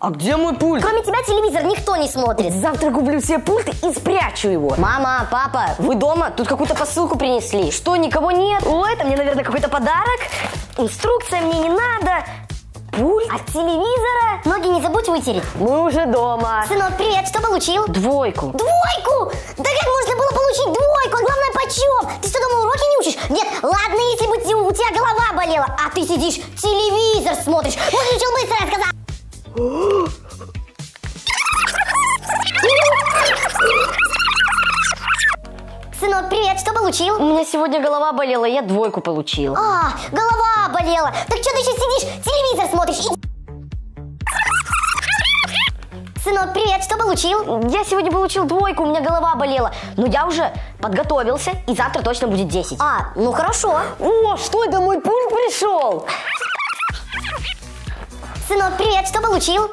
А где мой пульт? Кроме тебя телевизор никто не смотрит. Завтра куплю себе пульт и спрячу его. Мама, папа, вы дома? Тут какую-то посылку принесли. Что, никого нет? Ой, это мне, наверное, какой-то подарок. Инструкция мне не надо. Пульт? От телевизора? Ноги не забудь вытереть. Мы уже дома. Сынок, привет, что получил? Двойку. Двойку? Да как можно было получить двойку? А главное, почем? Ты что, дома уроки не учишь? Нет, ладно, если бы у тебя голова болела, а ты сидишь, телевизор смотришь. Выключил быстро, я сказал. Сынок, привет, что получил? У меня сегодня голова болела, я двойку получил. А, голова болела. Так что ты еще сидишь, телевизор смотришь? Сынок, привет, что получил? Я сегодня получил двойку, у меня голова болела. Но я уже подготовился, и завтра точно будет 10. А, ну хорошо. О, что это, мой пульт пришел? Сынок, привет, что получил?